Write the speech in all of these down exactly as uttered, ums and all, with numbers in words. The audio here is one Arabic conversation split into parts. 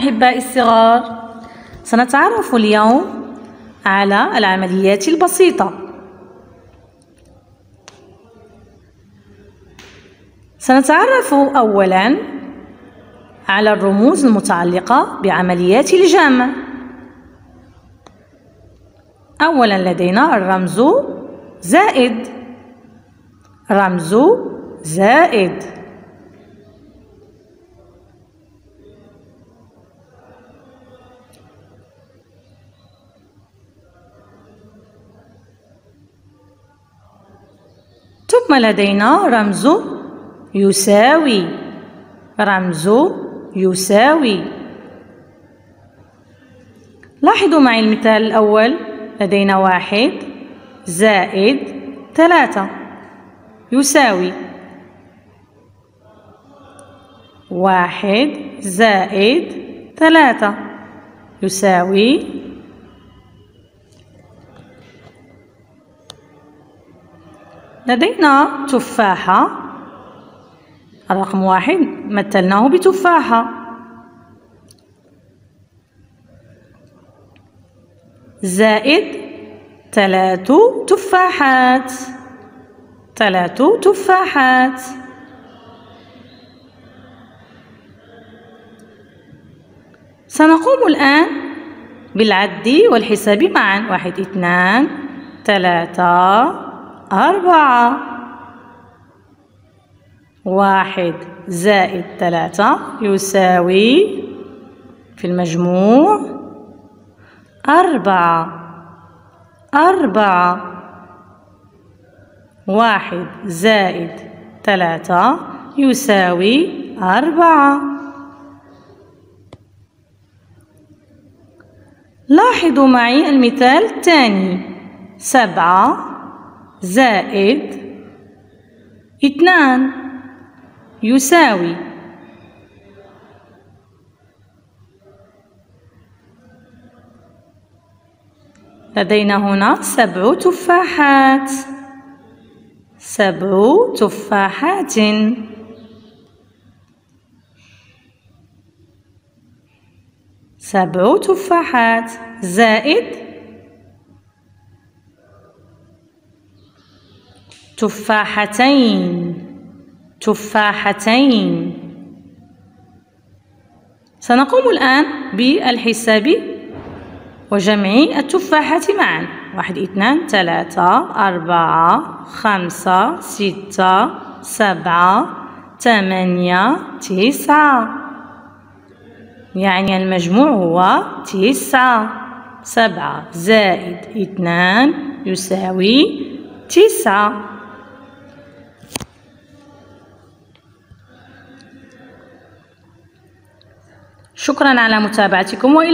أحبائي الصغار، سنتعرف اليوم على العمليات البسيطة. سنتعرف أولاً على الرموز المتعلقة بعمليات الجمع. أولاً لدينا الرمز زائد، رمز زائد. ثم لدينا رمز يساوي، رمز يساوي. لاحظوا معي المثال الأول، لدينا واحد زائد ثلاثة يساوي واحد زائد ثلاثة يساوي لدينا تفاحة، الرقم واحد مثلناه بتفاحة، زائد ثلاث تفاحات، ثلاث تفاحات. سنقوم الآن بالعد والحساب معا، واحد اثنان ثلاثة أربعة، واحد زائد ثلاثة يساوي في المجموع أربعة، أربعة. واحد زائد ثلاثة يساوي أربعة. لاحظوا معي المثال الثاني، سبعة زائد اثنان يساوي لدينا هنا سبع تفاحات، سبع تفاحات. سبع تفاحات زائد تفاحتين، تفاحتين. سنقوم الآن بالحساب وجمع التفاحات معا، واحد اثنان ثلاثة أربعة خمسة ستة سبعة ثمانية تسعة، يعني المجموع هو تسعة. سبعة زائد اثنان يساوي تسعة. شكرا على متابعتكم وإلى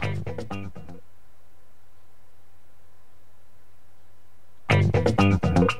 اللقاء.